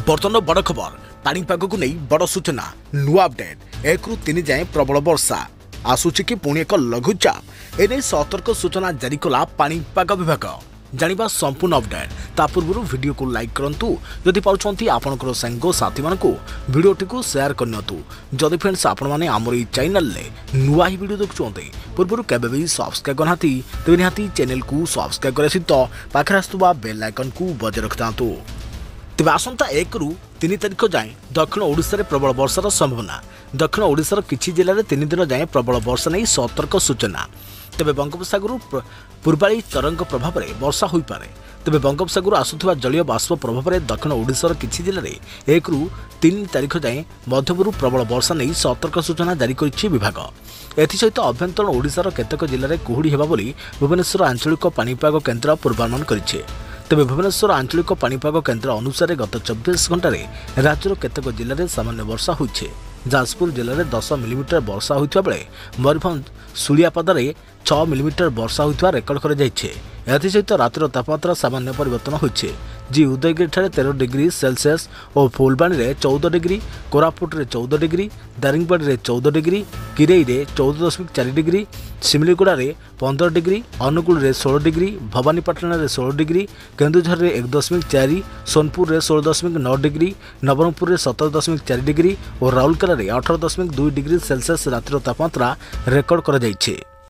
बर्तमान बड़ खबर पाणीपाग को नहीं बड़ सूचना नुआ अपडेट 1 ରୁ 3 जाए प्रबल वर्षा आसूची कि पुणी एक लघुचाप एने सतर्क सूचना जारी कला पाणीपाग विभाग जानिबा संपूर्ण अपडेट ता पूर्व वीडियो को लाइक करंतु जदि पाउछंती आपनकर संग साथी मानकु वीडियोटी को शेयर करनियतु जदि फ्रेंड्स आपण माने हमर ई चैनल ले नुआ ही वीडियो देखुछंती पूर्व केबे भी सब्सक्राइब करनाती तेबे निहाती चैनल को सब्सक्राइब करे सहित पाखरे आस्तुबा बेल आइकन को बजाय रखतांतु। तेज आसंता 1 ରୁ 3 तारिख जाए दक्षिण ओडिशा रे प्रबल वर्षार संभावना दक्षिण ओडिशार किछि जिले में 3 दिन जाए प्रबल वर्षा नहीं सतर्क सूचना। तेबे बंगोपसागर पूर्वाली तरंग प्रभाव में वर्षा हो पारे तेबे बंगोपसागर आसुवा जलीय बाष्प प्रभाव में दक्षिण ओडिशार किछि जिले में 1 ରୁ 3 तारिख जाए मध्यमरू प्रबल वर्षा नहीं सतर्क सूचना जारी करिछि विभाग। एसत अभ्यंतरण ओडिशार केतेक जिले में कुहुड़ी हेबा बोली भुवनेश्वर आंचलिक पाणीपाग केन्द्र पूर्वानुमान करिछि। तेबे भुवनेश्वर आंचलिक पाणीपाग केन्द्र अनुसार गत 24 घंटे राज्यर केतेक जिले में सामान्य वर्षा होइछे। जाजपुर जिले में 10 मिलीमीटर वर्षा होइता बेले मयूरभंज सुलियापदार 6 मिलीमीटर वर्षा होइता रेकर्ड कर जाइछे। एसत रातिर तापमात्रा सामान्य परिवर्तन होइछे। जी उदयगिरी 13 डिग्री सेल्सियस और फुलबाणी में 14 डिग्री, कोरापुट में 14 डिग्री, दारिंगबाड़ी में 14 डिग्री, किरई में 14.4 डिग्री, सिमिलीगुड़ा में 15 डिग्री, अनुगुल में 16 डिग्री, भवानीपाटना में 16 डिग्री, केन्दुझर में 1.4, सोनपुर में 16.9 डिग्री, नवरंगपुर में 17.4 डिग्री और राउरकेला में 18.2 डिग्री सेल्सियस रातिर तापमात्रा रेकर्ड कर जाइछे।